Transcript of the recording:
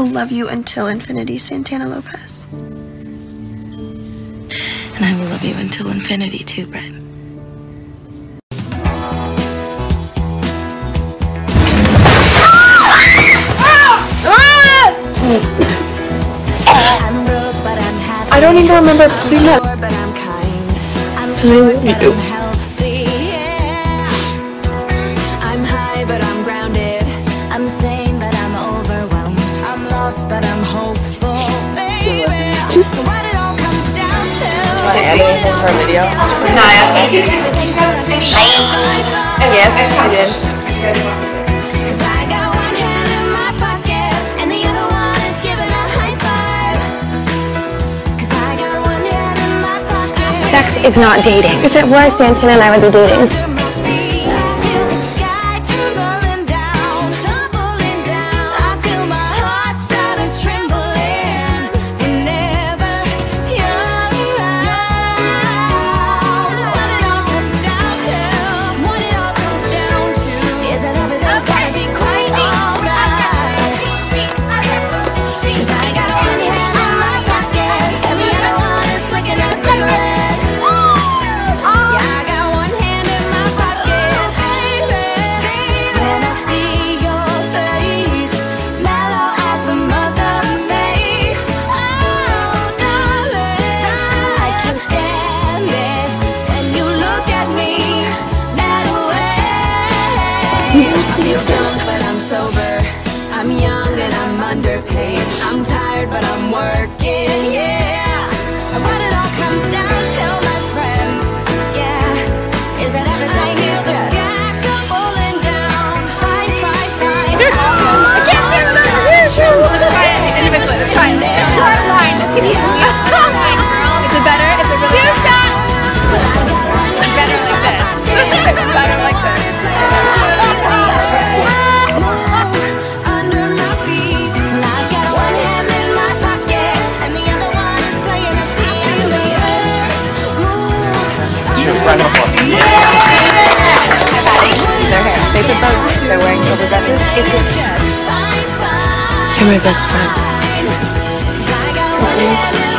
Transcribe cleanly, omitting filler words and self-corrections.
will love you until infinity, Santana Lopez. And I will love you until infinity too, Britt. I don't even remember putting that. I'm high, but I'm grounded. I'm sane, but I'm overwhelmed. I'm lost, but I'm hopeful, baby. What it all comes down to. Want to edit for a video? This is Naya. Yes, I did. Sex is not dating. If it was, Santana and I would be dating. I'm drunk, but I'm sober. I'm young and I'm underpaid. I'm tired, but I'm working, yeah. What it all comes down to, my friends, yeah, is that everything is just tumbling down. Fight. I can't do that. Let's try it individually. Let's try it. Short line. Is it better? Is it really 2 shots? It's better like this. It's better like this. Round of applause. They put those. They're wearing silver dresses. It's good. You're my best friend.